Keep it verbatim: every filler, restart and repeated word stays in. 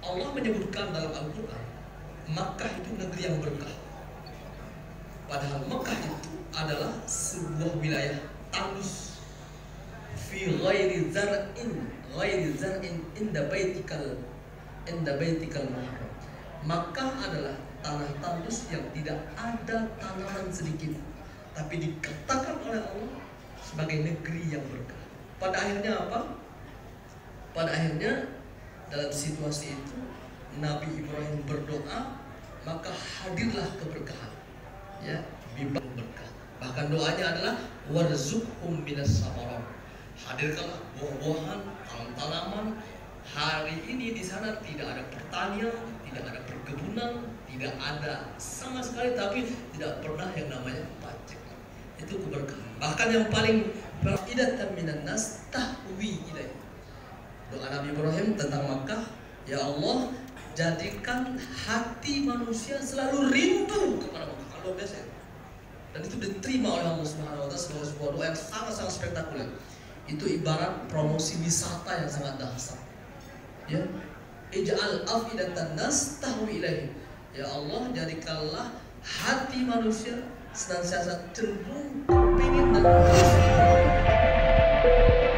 Allah menyebutkan dalam Al-Quran, Makkah itu negeri yang berkah. Padahal Makkah itu adalah sebuah wilayah tandus. Fi ghairi zar'in, ghairi zar'in inda baitikal, inda baitikal muharram. Makkah adalah tanah tandus yang tidak ada tanaman sedikit, tapi dikatakan oleh Allah sebagai negeri yang berkah. Pada akhirnya apa? Pada akhirnya dalam situasi itu Nabi Ibrahim berdoa, maka hadirlah keberkahan, ya, bibang berkah. Bahkan doanya adalah warzuqhum minas samarat. Hadirkanlah buah-buahan, tanaman. Hari ini di sana tidak ada pertanian, tidak ada perkebunan, tidak ada sama sekali, tapi tidak pernah yang namanya pajak. Itu keberkahan. Bahkan yang paling faidatan minan nas tahwi ilaih. Doa Nabi Ibrahim tentang Makkah, ya Allah, jadikan hati manusia selalu rindu kepada Makkah. Luar biasa. Dan itu diterima oleh Allah Subhanahu wa taala sebagai sebuah doa yang sangat-sangat spektakuler. Itu ibarat promosi wisata yang sangat dahsyat. Ya, ij'al afidatan nas tahwi ilaihi. Ya Allah, jadikanlah hati manusia senantiasa cenderung kepingin dan